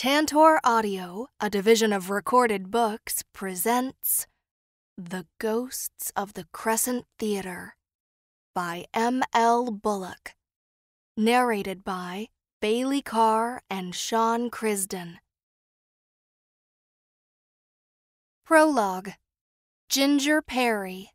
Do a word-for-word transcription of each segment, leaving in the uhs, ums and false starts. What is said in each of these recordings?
Tantor Audio, a division of Recorded Books, presents The Ghosts of the Crescent Theater by M L Bullock. Narrated by Bailey Carr and Sean Crisden. Prologue. Ginger Perry.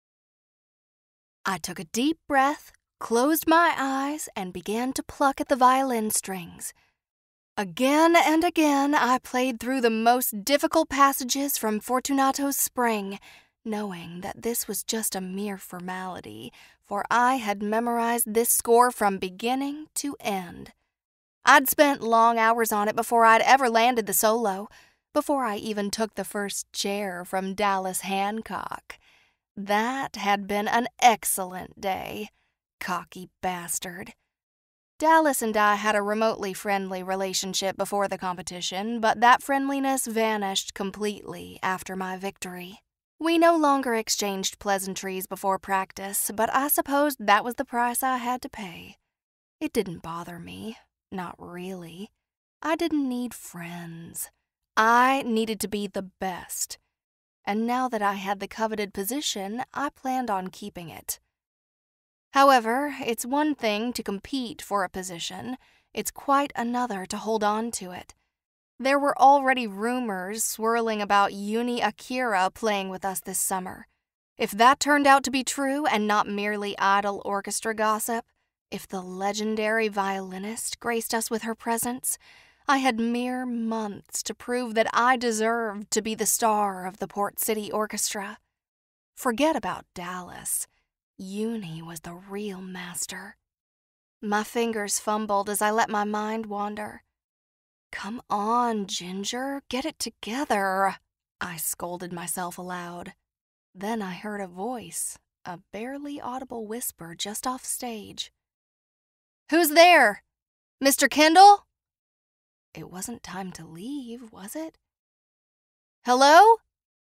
I took a deep breath, closed my eyes, and began to pluck at the violin strings. Again and again I played through the most difficult passages from Fortunato's Spring, knowing that this was just a mere formality, for I had memorized this score from beginning to end. I'd spent long hours on it before I'd ever landed the solo, before I even took the first chair from Dallas Hancock. That had been an excellent day. Cocky bastard. Dallas and I had a remotely friendly relationship before the competition, but that friendliness vanished completely after my victory. We no longer exchanged pleasantries before practice, but I supposed that was the price I had to pay. It didn't bother me. Not really. I didn't need friends. I needed to be the best. And now that I had the coveted position, I planned on keeping it. However, it's one thing to compete for a position, it's quite another to hold on to it. There were already rumors swirling about Uni Akira playing with us this summer. If that turned out to be true and not merely idle orchestra gossip, if the legendary violinist graced us with her presence, I had mere months to prove that I deserved to be the star of the Port City Orchestra. Forget about Dallas. Uni was the real master. My fingers fumbled as I let my mind wander. "Come on, Ginger, get it together," I scolded myself aloud. Then I heard a voice, a barely audible whisper just off stage. "Who's there? Mister Kendall?" It wasn't time to leave, was it? "Hello?"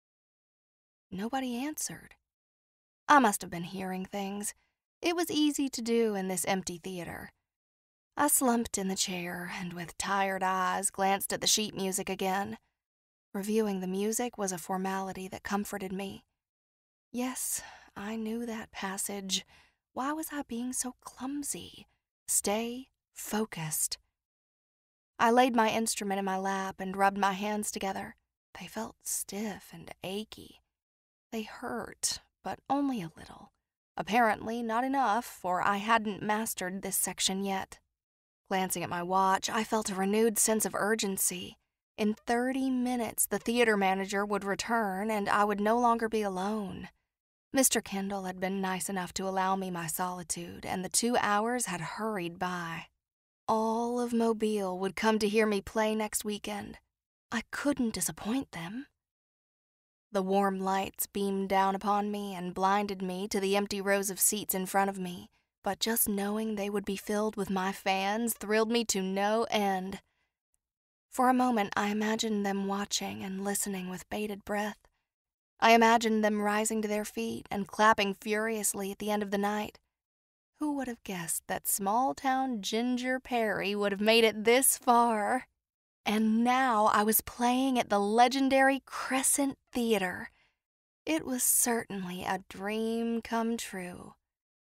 Nobody answered. I must have been hearing things. It was easy to do in this empty theater. I slumped in the chair and with tired eyes glanced at the sheet music again. Reviewing the music was a formality that comforted me. Yes, I knew that passage. Why was I being so clumsy? Stay focused. I laid my instrument in my lap and rubbed my hands together. They felt stiff and achy. They hurt, but only a little. Apparently not enough, for I hadn't mastered this section yet. Glancing at my watch, I felt a renewed sense of urgency. In thirty minutes, the theater manager would return, and I would no longer be alone. Mister Kendall had been nice enough to allow me my solitude, and the two hours had hurried by. All of Mobile would come to hear me play next weekend. I couldn't disappoint them. The warm lights beamed down upon me and blinded me to the empty rows of seats in front of me, but just knowing they would be filled with my fans thrilled me to no end. For a moment, I imagined them watching and listening with bated breath. I imagined them rising to their feet and clapping furiously at the end of the night. Who would have guessed that small-town Ginger Perry would have made it this far? And now I was playing at the legendary Crescent Theater. It was certainly a dream come true.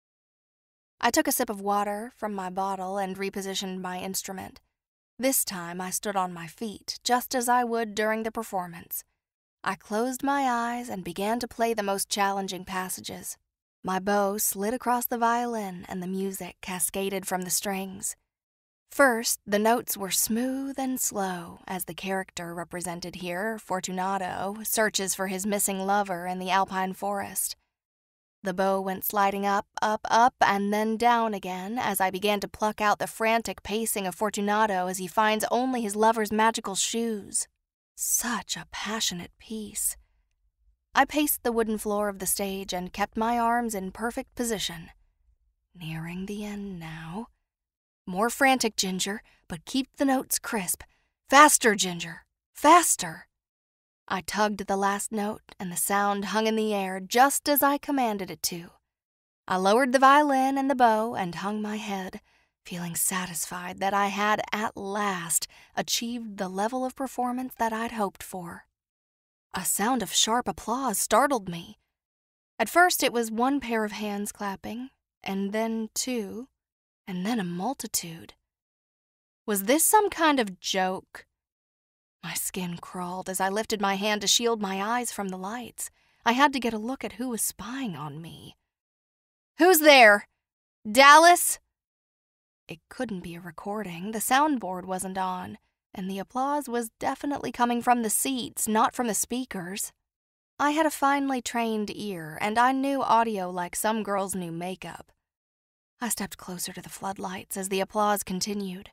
I took a sip of water from my bottle and repositioned my instrument. This time I stood on my feet, just as I would during the performance. I closed my eyes and began to play the most challenging passages. My bow slid across the violin and the music cascaded from the strings. First, the notes were smooth and slow, as the character represented here, Fortunato, searches for his missing lover in the alpine forest. The bow went sliding up, up, up, and then down again as I began to pluck out the frantic pacing of Fortunato as he finds only his lover's magical shoes. Such a passionate piece. I paced the wooden floor of the stage and kept my arms in perfect position. Nearing the end now. More frantic, Ginger, but keep the notes crisp. Faster, Ginger, faster. I tugged at the last note, and the sound hung in the air just as I commanded it to. I lowered the violin and the bow and hung my head, feeling satisfied that I had at last achieved the level of performance that I'd hoped for. A sound of sharp applause startled me. At first it was one pair of hands clapping, and then two, and then a multitude. Was this some kind of joke? My skin crawled as I lifted my hand to shield my eyes from the lights. I had to get a look at who was spying on me. "Who's there? Dallas?" It couldn't be a recording. The soundboard wasn't on, and the applause was definitely coming from the seats, not from the speakers. I had a finely trained ear, and I knew audio like some girls knew makeup. I stepped closer to the floodlights as the applause continued.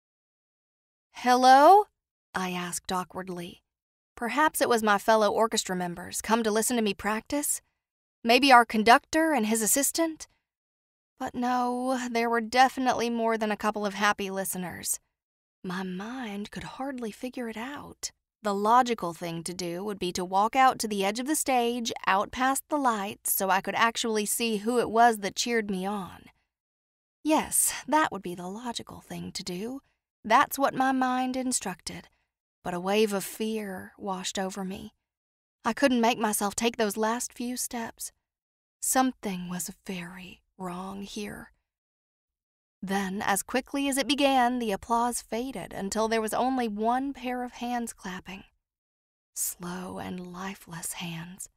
"Hello?" I asked awkwardly. Perhaps it was my fellow orchestra members come to listen to me practice? Maybe our conductor and his assistant? But no, there were definitely more than a couple of happy listeners. My mind could hardly figure it out. The logical thing to do would be to walk out to the edge of the stage, out past the lights, so I could actually see who it was that cheered me on. Yes, that would be the logical thing to do. That's what my mind instructed. But a wave of fear washed over me. I couldn't make myself take those last few steps. Something was very wrong here. Then, as quickly as it began, the applause faded until there was only one pair of hands clapping. Slow and lifeless hands.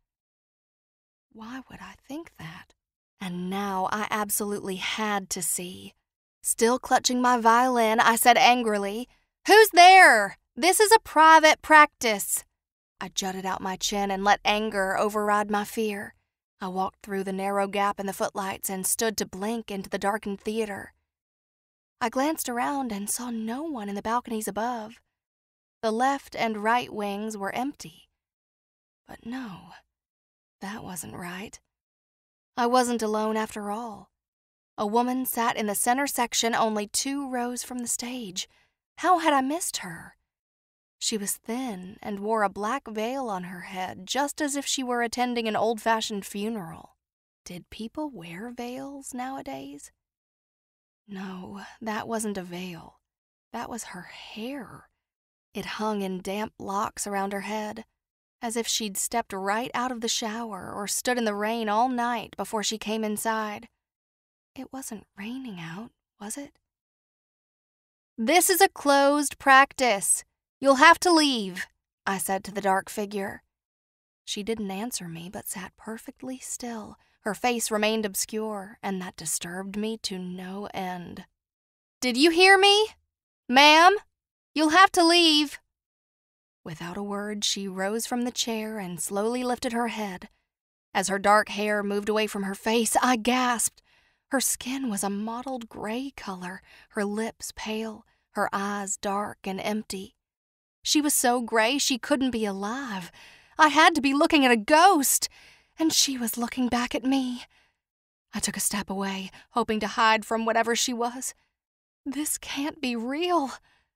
Why would I think that? And now I absolutely had to see. Still clutching my violin, I said angrily, "Who's there? This is a private practice." I jutted out my chin and let anger override my fear. I walked through the narrow gap in the footlights and stood to blink into the darkened theater. I glanced around and saw no one in the balconies above. The left and right wings were empty. But no, that wasn't right. I wasn't alone after all. A woman sat in the center section only two rows from the stage. How had I missed her? She was thin and wore a black veil on her head, just as if she were attending an old-fashioned funeral. Did people wear veils nowadays? No, that wasn't a veil. That was her hair. It hung in damp locks around her head, as if she'd stepped right out of the shower or stood in the rain all night before she came inside. It wasn't raining out, was it? "This is a closed practice. You'll have to leave," I said to the dark figure. She didn't answer me, but sat perfectly still. Her face remained obscure, and that disturbed me to no end. "Did you hear me? Ma'am, you'll have to leave." Without a word, she rose from the chair and slowly lifted her head. As her dark hair moved away from her face, I gasped. Her skin was a mottled gray color, her lips pale, her eyes dark and empty. She was so gray she couldn't be alive. I had to be looking at a ghost, and she was looking back at me. I took a step away, hoping to hide from whatever she was. This can't be real.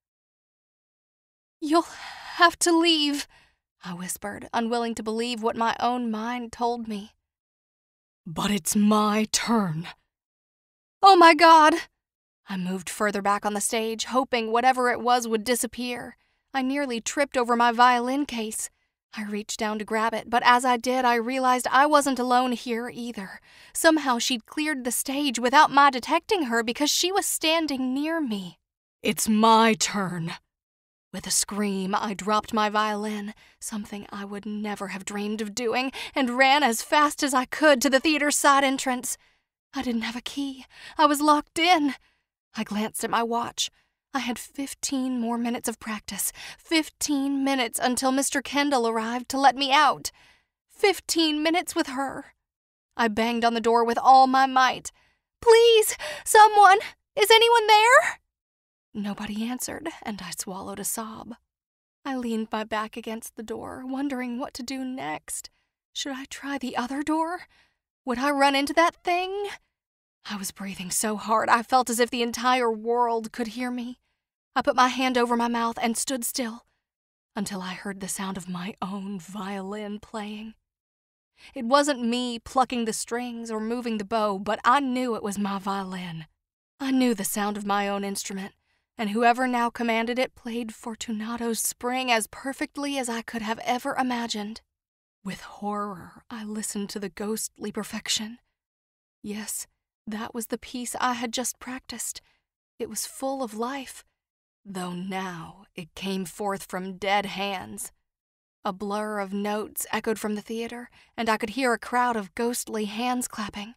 "You'll have to leave," I whispered, unwilling to believe what my own mind told me. "But it's my turn." "Oh my God!" I moved further back on the stage, hoping whatever it was would disappear. I nearly tripped over my violin case. I reached down to grab it, but as I did, I realized I wasn't alone here either. Somehow she'd cleared the stage without my detecting her because she was standing near me. "It's my turn." With a scream, I dropped my violin, something I would never have dreamed of doing, and ran as fast as I could to the theater's side entrance. I didn't have a key. I was locked in. I glanced at my watch. I had fifteen more minutes of practice. Fifteen minutes until Mister Kendall arrived to let me out. Fifteen minutes with her. I banged on the door with all my might. "Please, someone! Is anyone there?" Nobody answered, and I swallowed a sob. I leaned my back against the door, wondering what to do next. Should I try the other door? Would I run into that thing? I was breathing so hard I felt as if the entire world could hear me. I put my hand over my mouth and stood still until I heard the sound of my own violin playing. It wasn't me plucking the strings or moving the bow, but I knew it was my violin. I knew the sound of my own instrument, and whoever now commanded it played Fortunato's Spring as perfectly as I could have ever imagined. With horror, I listened to the ghostly perfection. Yes, that was the piece I had just practiced. It was full of life, though now it came forth from dead hands. A blur of notes echoed from the theater, and I could hear a crowd of ghostly hands clapping.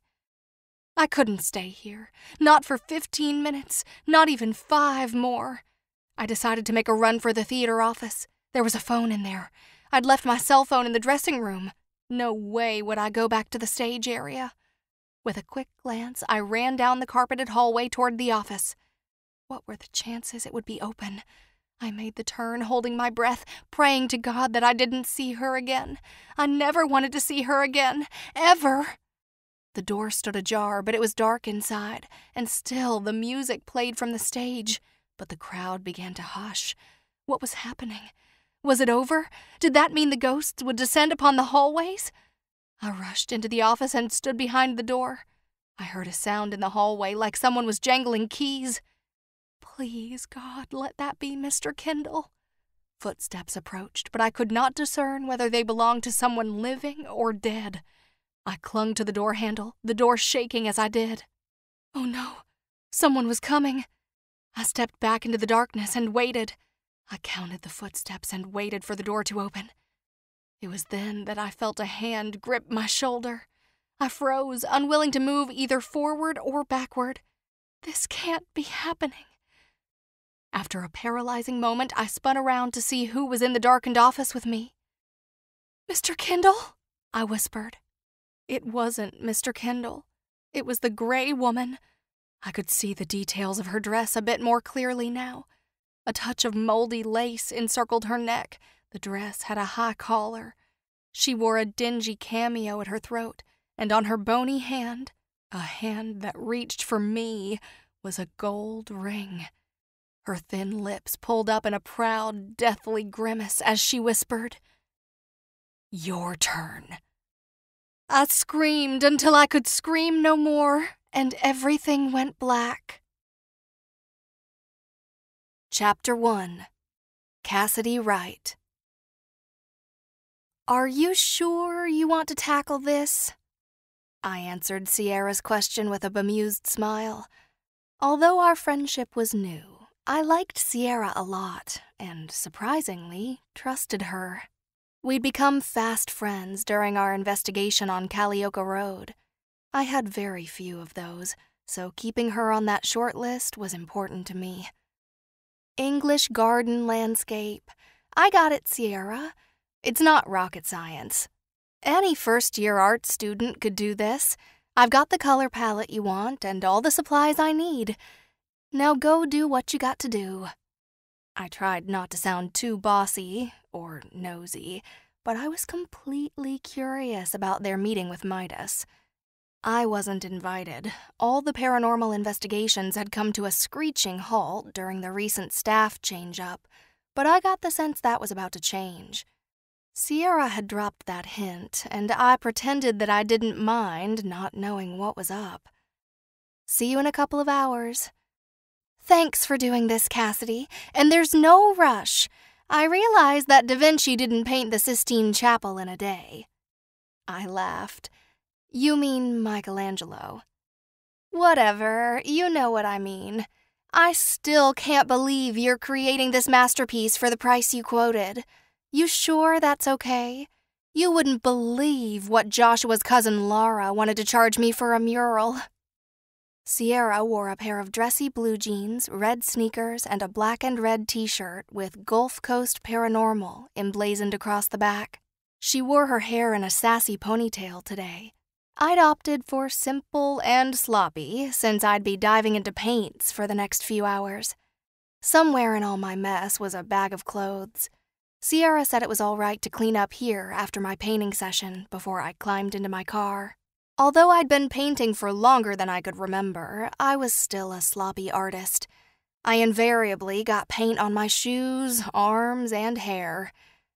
I couldn't stay here, not for fifteen minutes, not even five more. I decided to make a run for the theater office. There was a phone in there. I'd left my cell phone in the dressing room. No way would I go back to the stage area. With a quick glance, I ran down the carpeted hallway toward the office. What were the chances it would be open? I made the turn, holding my breath, praying to God that I didn't see her again. I never wanted to see her again, ever. The door stood ajar, but it was dark inside, and still the music played from the stage, but the crowd began to hush. What was happening? Was it over? Did that mean the ghosts would descend upon the hallways? I rushed into the office and stood behind the door. I heard a sound in the hallway like someone was jangling keys. Please, God, let that be Mister Kendall. Footsteps approached, but I could not discern whether they belonged to someone living or dead. I clung to the door handle, the door shaking as I did. Oh no, someone was coming. I stepped back into the darkness and waited. I counted the footsteps and waited for the door to open. It was then that I felt a hand grip my shoulder. I froze, unwilling to move either forward or backward. This can't be happening. After a paralyzing moment, I spun around to see who was in the darkened office with me. "Mister Kendall?" I whispered. It wasn't Mister Kendall. It was the gray woman. I could see the details of her dress a bit more clearly now. A touch of moldy lace encircled her neck. The dress had a high collar. She wore a dingy cameo at her throat, and on her bony hand, a hand that reached for me, was a gold ring. Her thin lips pulled up in a proud, deathly grimace as she whispered, "Your turn." I screamed until I could scream no more, and everything went black. Chapter one. Cassidy Wright. "Are you sure you want to tackle this?" I answered Sierra's question with a bemused smile. Although our friendship was new, I liked Sierra a lot, and, surprisingly, trusted her. We'd become fast friends during our investigation on Callioca Road. I had very few of those, so keeping her on that short list was important to me. English garden landscape. I got it, Sierra. It's not rocket science. Any first-year art student could do this. I've got the color palette you want and all the supplies I need. Now go do what you got to do. I tried not to sound too bossy or nosy, but I was completely curious about their meeting with Midas. I wasn't invited. All the paranormal investigations had come to a screeching halt during the recent staff change-up, but I got the sense that was about to change. Sierra had dropped that hint, and I pretended that I didn't mind not knowing what was up. "See you in a couple of hours." "Thanks for doing this, Cassidy, and there's no rush. I realize that Da Vinci didn't paint the Sistine Chapel in a day." I laughed. "You mean Michelangelo." "Whatever, you know what I mean. I still can't believe you're creating this masterpiece for the price you quoted. You sure that's okay? You wouldn't believe what Joshua's cousin Laura wanted to charge me for a mural." Sierra wore a pair of dressy blue jeans, red sneakers, and a black and red t-shirt with Gulf Coast Paranormal emblazoned across the back. She wore her hair in a sassy ponytail today. I'd opted for simple and sloppy since I'd be diving into paints for the next few hours. Somewhere in all my mess was a bag of clothes. Sierra said it was all right to clean up here after my painting session before I climbed into my car. Although I'd been painting for longer than I could remember, I was still a sloppy artist. I invariably got paint on my shoes, arms, and hair.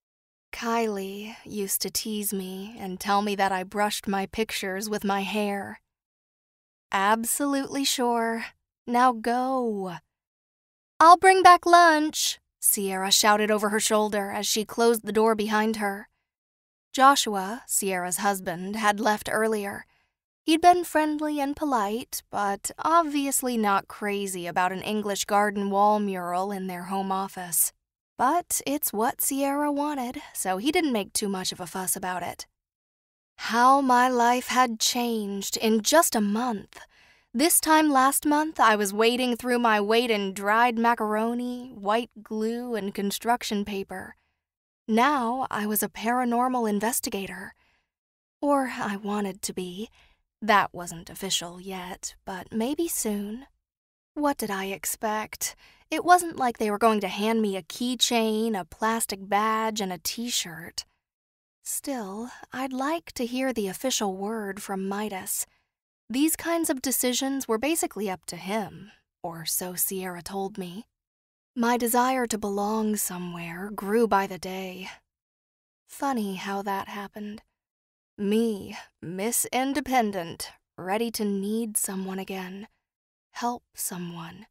Kylie used to tease me and tell me that I brushed my pictures with my hair. Absolutely sure. Now go." "I'll bring back lunch," Sierra shouted over her shoulder as she closed the door behind her. Joshua, Sierra's husband, had left earlier. He'd been friendly and polite, but obviously not crazy about an English garden wall mural in their home office. But it's what Sierra wanted, so he didn't make too much of a fuss about it. How my life had changed in just a month. This time last month, I was wading through my weight in dried macaroni, white glue, and construction paper. Now I was a paranormal investigator. Or I wanted to be. That wasn't official yet, but maybe soon. What did I expect? It wasn't like they were going to hand me a keychain, a plastic badge, and a t-shirt. Still, I'd like to hear the official word from Midas. These kinds of decisions were basically up to him, or so Sierra told me. My desire to belong somewhere grew by the day. Funny how that happened. Me, Miss Independent, ready to need someone again, help someone.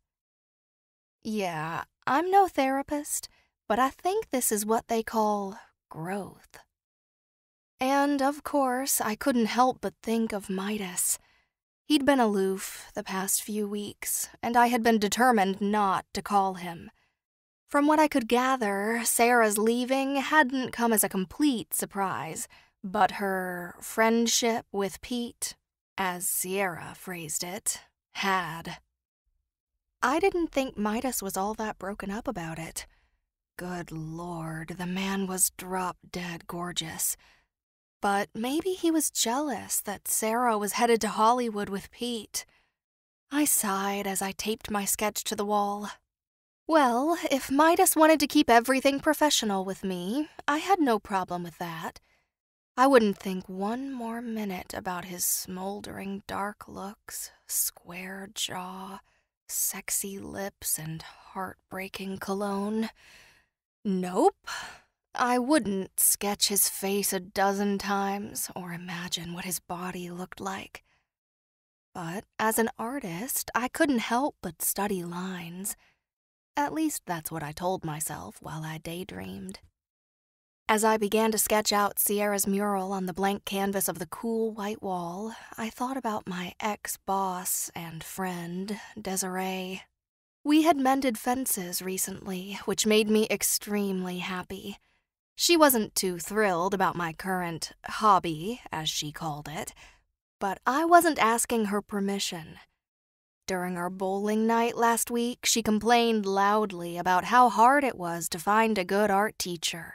Yeah, I'm no therapist, but I think this is what they call growth. And, of course, I couldn't help but think of Midas. He'd been aloof the past few weeks, and I had been determined not to call him. From what I could gather, Sarah's leaving hadn't come as a complete surprise, but her friendship with Pete, as Sierra phrased it, had. I didn't think Midas was all that broken up about it. Good Lord, the man was drop-dead gorgeous. But maybe he was jealous that Sarah was headed to Hollywood with Pete. I sighed as I taped my sketch to the wall. Well, if Midas wanted to keep everything professional with me, I had no problem with that. I wouldn't think one more minute about his smoldering dark looks, square jaw, sexy lips, and heartbreaking cologne. Nope. I wouldn't sketch his face a dozen times or imagine what his body looked like. But as an artist, I couldn't help but study lines. At least that's what I told myself while I daydreamed. As I began to sketch out Sierra's mural on the blank canvas of the cool white wall, I thought about my ex-boss and friend, Desiree. We had mended fences recently, which made me extremely happy. She wasn't too thrilled about my current hobby, as she called it, but I wasn't asking her permission. During our bowling night last week, she complained loudly about how hard it was to find a good art teacher.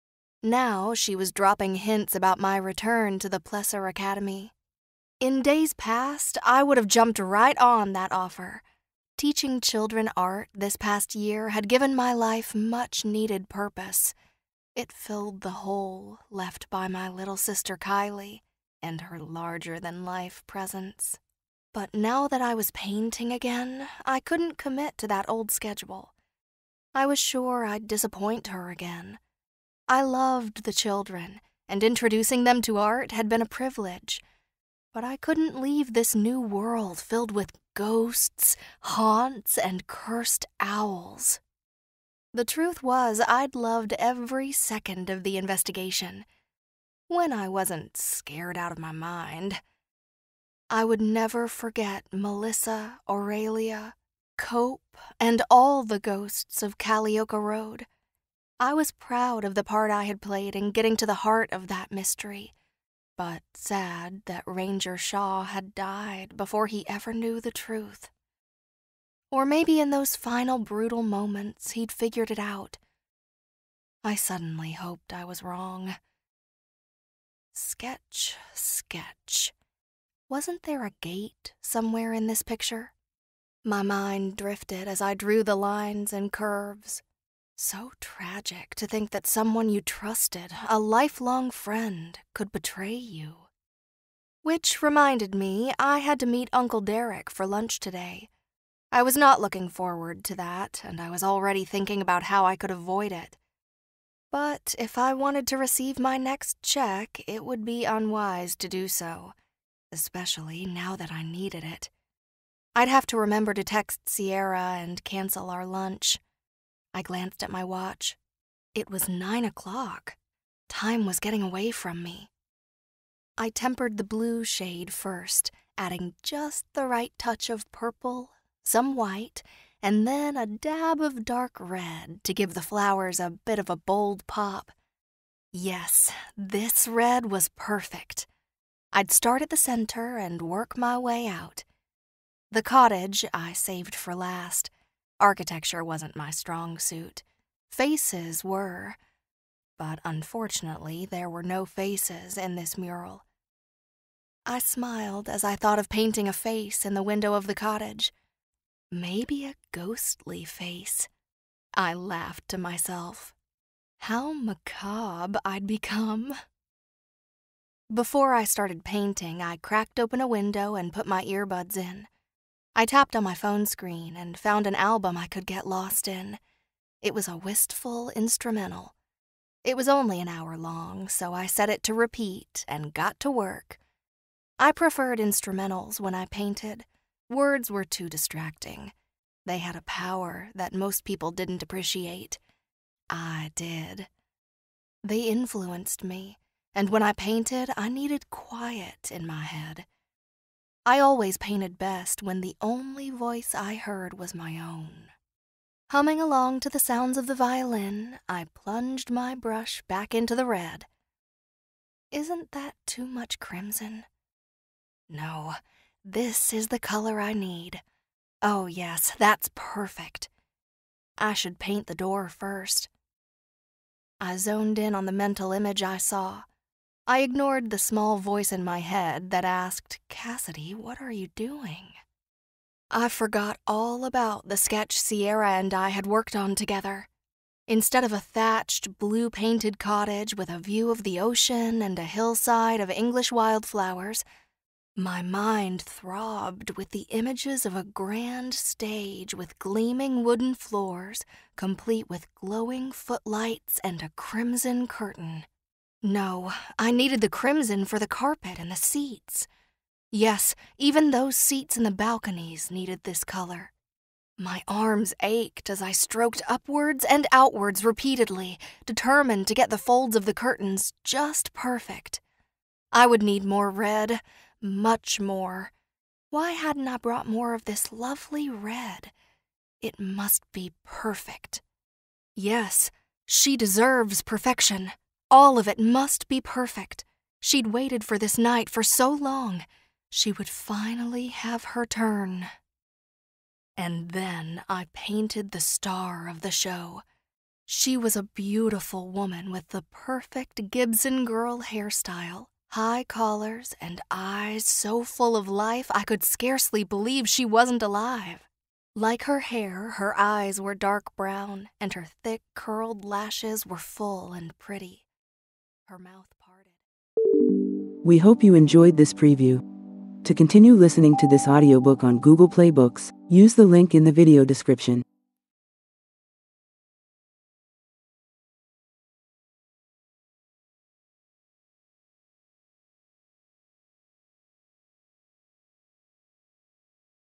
Now she was dropping hints about my return to the Plesser Academy. In days past, I would have jumped right on that offer. Teaching children art this past year had given my life much-needed purpose. It filled the hole left by my little sister Kylie and her larger-than-life presence. But now that I was painting again, I couldn't commit to that old schedule. I was sure I'd disappoint her again. I loved the children, and introducing them to art had been a privilege. But I couldn't leave this new world filled with ghosts, haunts, and cursed owls. The truth was, I'd loved every second of the investigation. When I wasn't scared out of my mind. I would never forget Melissa, Aurelia, Cope, and all the ghosts of Calliope Road. I was proud of the part I had played in getting to the heart of that mystery, but sad that Ranger Shaw had died before he ever knew the truth. Or maybe in those final brutal moments he'd figured it out. I suddenly hoped I was wrong. Sketch, sketch. Wasn't there a gate somewhere in this picture? My mind drifted as I drew the lines and curves. So tragic to think that someone you trusted, a lifelong friend, could betray you. Which reminded me I had to meet Uncle Derek for lunch today. I was not looking forward to that, and I was already thinking about how I could avoid it. But if I wanted to receive my next check, it would be unwise to do so, especially now that I needed it. I'd have to remember to text Sierra and cancel our lunch. I glanced at my watch. It was nine o'clock. Time was getting away from me. I tempered the blue shade first, adding just the right touch of purple, some white, and then a dab of dark red to give the flowers a bit of a bold pop. Yes, this red was perfect. I'd start at the center and work my way out. The cottage I saved for last. Architecture wasn't my strong suit. Faces were. But unfortunately, there were no faces in this mural. I smiled as I thought of painting a face in the window of the cottage. Maybe a ghostly face. I laughed to myself. How macabre I'd become. Before I started painting, I cracked open a window and put my earbuds in. I tapped on my phone screen and found an album I could get lost in. It was a wistful instrumental. It was only an hour long, so I set it to repeat and got to work. I preferred instrumentals when I painted. Words were too distracting. They had a power that most people didn't appreciate. I did. They influenced me, and when I painted, I needed quiet in my head. I always painted best when the only voice I heard was my own. Humming along to the sounds of the violin, I plunged my brush back into the red. Isn't that too much crimson? No, this is the color I need. Oh yes, that's perfect. I should paint the door first. I zoned in on the mental image I saw. I ignored the small voice in my head that asked, "Cassidy, what are you doing?" I forgot all about the sketch Sierra and I had worked on together. Instead of a thatched, blue-painted cottage with a view of the ocean and a hillside of English wildflowers, my mind throbbed with the images of a grand stage with gleaming wooden floors, complete with glowing footlights and a crimson curtain. No, I needed the crimson for the carpet and the seats. Yes, even those seats in the balconies needed this color. My arms ached as I stroked upwards and outwards repeatedly, determined to get the folds of the curtains just perfect. I would need more red, much more. Why hadn't I brought more of this lovely red? It must be perfect. Yes, she deserves perfection. All of it must be perfect. She'd waited for this night for so long. She would finally have her turn. And then I painted the star of the show. She was a beautiful woman with the perfect Gibson girl hairstyle, high collars, and eyes so full of life I could scarcely believe she wasn't alive. Like her hair, her eyes were dark brown, and her thick, curled lashes were full and pretty. Her mouth parted. We hope you enjoyed this preview. To continue listening to this audiobook on Google Play Books, use the link in the video description.